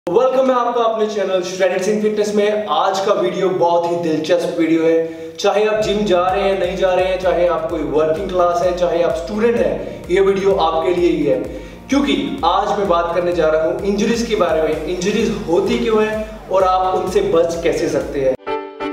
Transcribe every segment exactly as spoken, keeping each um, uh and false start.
Welcome है आपका अपने चैनल सिंह फिटनेस में। आज का वीडियो बहुत ही दिलचस्प वीडियो है। चाहे आप जिम जा रहे हैं नहीं जा रहे हैं, चाहे आप कोई वर्किंग क्लास है, चाहे आप स्टूडेंट हैं, ये वीडियो आपके लिए ही है। क्योंकि आज मैं बात करने जा रहा हूँ इंजरीज के बारे में। इंजरीज होती क्यों है और आप उनसे बच कैसे सकते हैं।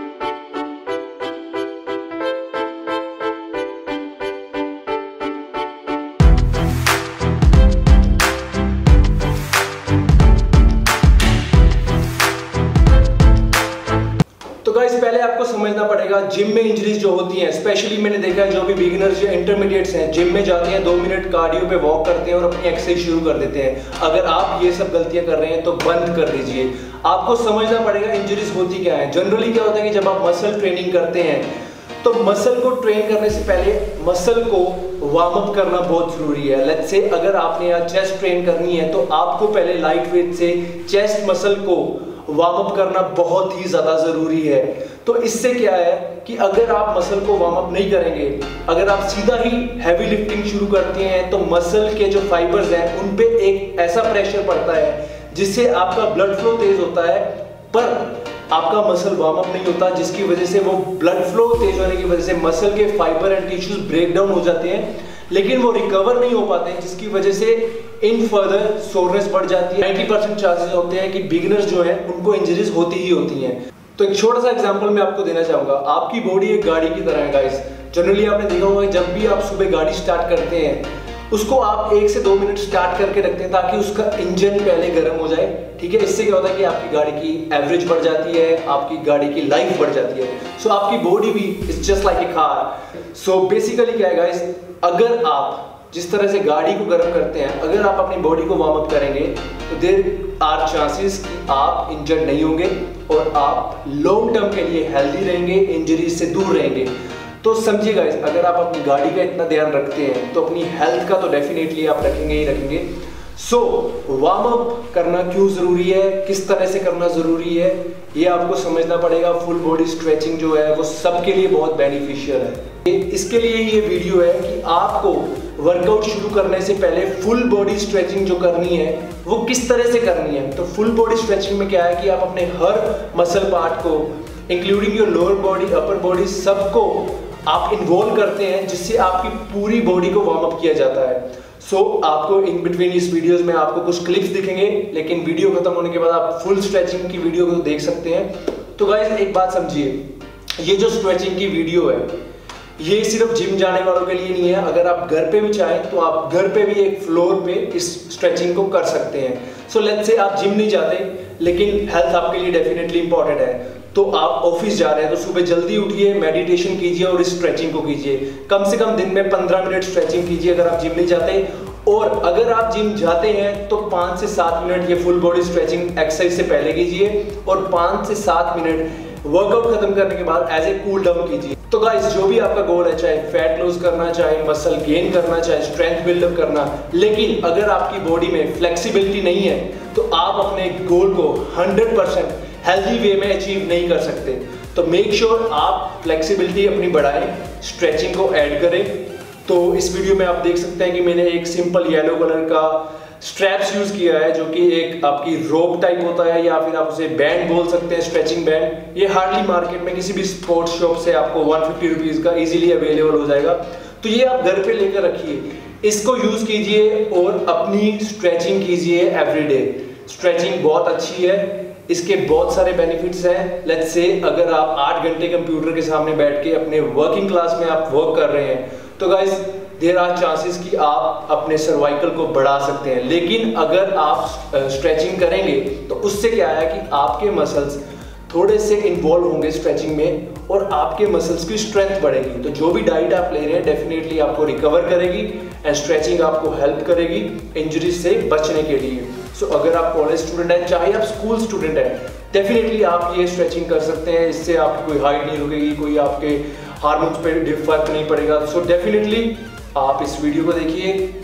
पहले आपको समझना पड़ेगा जिम में इंजरीज जो होती हैं, स्पेशली मैंने देखा है जो भी बिगिनर्स या इंटरमीडिएट्स हैं, जिम में जाते हैं, दो मिनट कार्डियो पे वॉक करते हैं और अपनी एक्सरसाइज शुरू कर देते हैं। अगर आप ये सब गलतियां कर रहे हैं तो बंद कर दीजिए। आपको समझना पड़ेगा इंजरीज होती क्या है। जनरली क्या होता है कि जब आप मसल ट्रेनिंग करते हैं तो मसल को ट्रेन करने से पहले मसल को वार्म अप करना बहुत जरूरी है। लेट्स से अगर आपने यहाँ चेस्ट ट्रेन करनी है तो आपको पहले लाइट वेट से चेस्ट मसल को वार्म अप करना बहुत ही ज्यादा जरूरी है। तो इससे क्या है कि अगर आप मसल को वार्म अप नहीं करेंगे, अगर आप सीधा ही हैवी लिफ्टिंग शुरू करते हैं तो मसल के जो फाइबर्स हैं उन पे एक ऐसा प्रेशर पड़ता है जिससे आपका ब्लड फ्लो तेज होता है, पर आपका मसल वार्म अप नहीं होता, जिसकी वजह से वो ब्लड फ्लो तेज होने की वजह से मसल के fibre and tissues break down हो जाते हैं, लेकिन वो रिकवर नहीं हो पाते हैं, जिसकी वजह से इन फर्दर सोरनेस बढ़ जाती है। नाइंटी परसेंट चांसेस होते हैं कि बिगिनर्स जो हैं उनको इंजरीज होती ही होती हैं। तो एक छोटा सा एग्जांपल मैं आपको देना चाहूंगा। आपकी बॉडी एक गाड़ी की तरह है गाइस। जनरली आपने देखा होगा जब भी आप सुबह गाड़ी स्टार्ट करते हैं उसको आप एक से दो मिनट स्टार्ट करके रखते हैं ताकि उसका इंजन पहले गर्म हो जाए। ठीक है, इससे क्या होता है कि आपकी गाड़ी की एवरेज बढ़ जाती है, आपकी गाड़ी की लाइफ बढ़ जाती है। सो so, आपकी बॉडी भी is just like a car. So basically क्या है गाइस, अगर आप जिस तरह से गाड़ी को गर्म करते हैं, अगर आप अपनी बॉडी को वार्म अप करेंगे तो देयर आर चांसेस कि आप इंजर्ड नहीं होंगे और आप लॉन्ग टर्म के लिए हेल्दी रहेंगे, इंजरीज से दूर रहेंगे। तो समझिए गाइस, अगर आप अपनी गाड़ी का इतना ध्यान रखते हैं तो अपनी हेल्थ का तो डेफिनेटली आप रखेंगे ही रखेंगे। सो वार्म अप करना क्यों जरूरी है, किस तरह से करना जरूरी है, ये आपको समझना पड़ेगा। फुल बॉडी स्ट्रेचिंग जो है वो सबके लिए बहुत बेनिफिशियल है। इसके लिए ये वीडियो है कि आपको वर्कआउट शुरू करने से पहले फुल बॉडी स्ट्रेचिंग जो करनी है वो किस तरह से करनी है। तो फुल बॉडी स्ट्रेचिंग में क्या है कि आप अपने हर मसल पार्ट को including your lower body, upper body, सबको आप इन्वॉल्व करते हैं, जिससे आपकी पूरी बॉडी को वार्म अप किया जाता है। सो so, आपको इन बिटवीन इस वीडियोस में आपको कुछ क्लिप्स दिखेंगे, लेकिन वीडियो खत्म होने के बाद आप फुल स्ट्रेचिंग की वीडियो को देख सकते हैं। तो गाइस एक बात समझिए, ये जो स्ट्रेचिंग की वीडियो है ये सिर्फ जिम जाने वालों के लिए नहीं है। अगर आप घर पे भी चाहें तो आप घर पे भी एक फ्लोर पे इस स्ट्रेचिंग को कर सकते हैं। सो लेट्स से आप जिम नहीं जाते लेकिन हेल्थ आपके लिए डेफिनेटली इंपॉर्टेंट है, तो आप ऑफिस जा रहे हैं तो सुबह जल्दी उठिए, मेडिटेशन कीजिए और इस स्ट्रेचिंग को कीजिए। कम से कम दिन में पंद्रह मिनट स्ट्रेचिंग कीजिए अगर आप जिम नहीं जाते। और अगर आप जिम जाते हैं तो पाँच से सात मिनट ये फुल बॉडी स्ट्रेचिंग एक्सरसाइज से पहले कीजिए और पाँच से सात मिनट वर्कआउट खत्म करने के बाद एज ए कूल डाउन कीजिए। तो गाइस जो भी आपका गोल है, चाहे फैट लॉस करना, चाहे मसल गेन करना, चाहे स्ट्रेंथ बिल्डअप करना, लेकिन अगर आपकी बॉडी में फ्लेक्सिबिलिटी नहीं है तो आप अपने गोल को हंड्रेड परसेंट हेल्दी वे में अचीव नहीं कर सकते। तो मेक श्योर sure आप फ्लेक्सिबिलिटी अपनी बढ़ाएं, स्ट्रेचिंग को ऐड करें। तो इस वीडियो में आप देख सकते हैं कि मैंने एक सिंपल येलो कलर का स्ट्रैप्स यूज किया है, जो कि एक आपकी रोप टाइप होता है या फिर आप उसे बैंड बोल सकते हैं, स्ट्रेचिंग बैंड। ये हार्डली मार्केट में किसी भी स्पोर्ट्स शॉप से आपको वन फिफ्टी रुपीज का इजीली अवेलेबल हो जाएगा। तो ये आप घर पे लेकर रखिए, इसको यूज कीजिए और अपनी स्ट्रेचिंग कीजिए एवरीडे। स्ट्रेचिंग बहुत अच्छी है, इसके बहुत सारे बेनिफिट्स हैं। लेट्स से अगर आप आठ घंटे कंप्यूटर के सामने बैठ के अपने वर्किंग क्लास में आप वर्क कर रहे हैं तो गाइस देयर आर चांसेस कि आप अपने सर्वाइकल को बढ़ा सकते हैं। लेकिन अगर आप स्ट्रेचिंग करेंगे तो उससे क्या है कि आपके मसल्स थोड़े से इन्वॉल्व होंगे स्ट्रेचिंग में और आपके मसल्स की स्ट्रेंथ बढ़ेगी। तो जो भी डाइट आप ले रहे हैं डेफिनेटली आपको रिकवर करेगी एंड स्ट्रेचिंग आपको हेल्प करेगी इंजरी से बचने के लिए। सो so, अगर आप कॉलेज स्टूडेंट हैं, चाहे आप स्कूल स्टूडेंट हैं, डेफिनेटली आप ये स्ट्रेचिंग कर सकते हैं। इससे आपकी कोई हाइट नहीं रुकेगी, कोई आपके हार्मोन्स पे फर्क नहीं पड़ेगा। सो so, डेफिनेटली आप इस वीडियो को देखिए।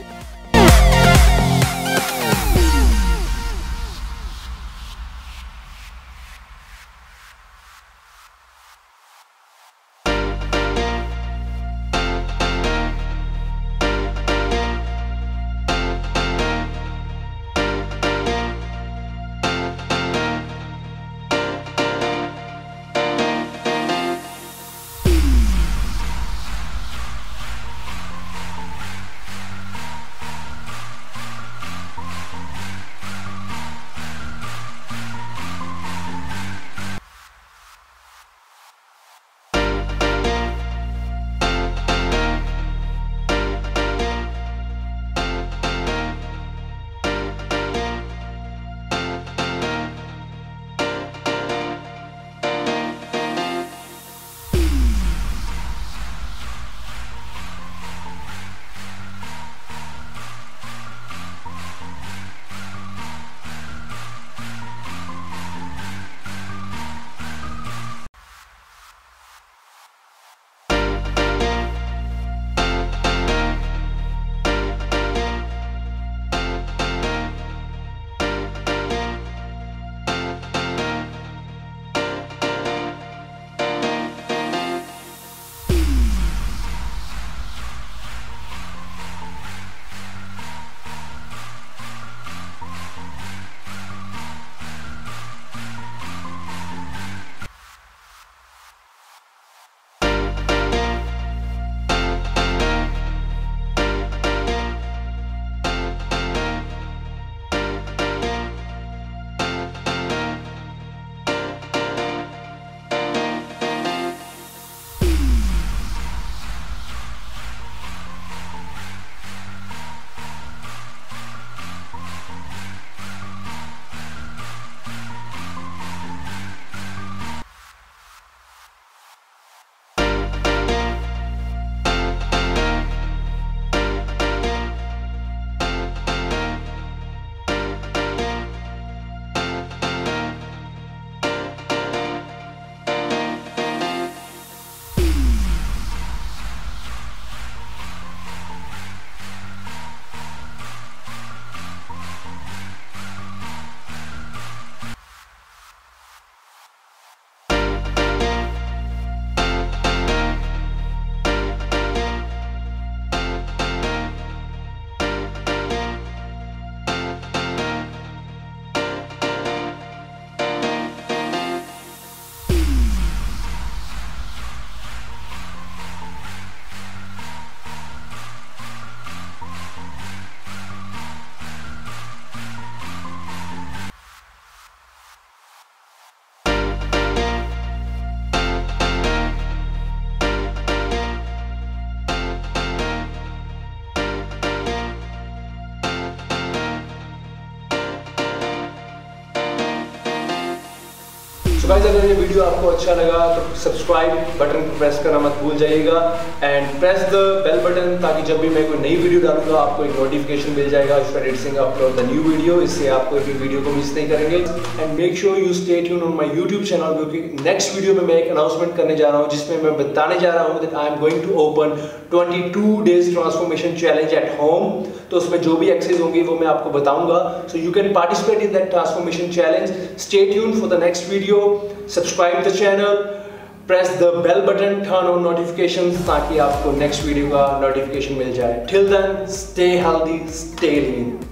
सो गाइस, अगर ये वीडियो आपको अच्छा लगा तो सब्सक्राइब बटन को प्रेस करना मत भूल जाइएगा and press the bell button, ताकि जब भी मैं कोई नई वीडियो डालूंगा आपको एक नोटिफिकेशन मिल जाएगा सिंह अपलोड द न्यू वीडियो। इससे आप कोई भी वीडियो को मिस नहीं करेंगे। And make sure you stay tune on my YouTube channel, क्योंकि नेक्स्ट वीडियो में मैं एक अनाउंसमेंट करने जा रहा हूँ जिसमें मैं बताने जा रहा हूँ that I am going to open twenty two days transformation challenge at home. तो उसमें जो भी एक्सरसाइज होंगी वो मैं आपको बताऊंगा। So you can participate in that transformation challenge. Stay tune for the next video, subscribe the channel, press the bell button, turn on notifications, ताकि आपको नेक्स्ट वीडियो का नोटिफिकेशन मिल जाए। Till then, stay healthy, stay लीन।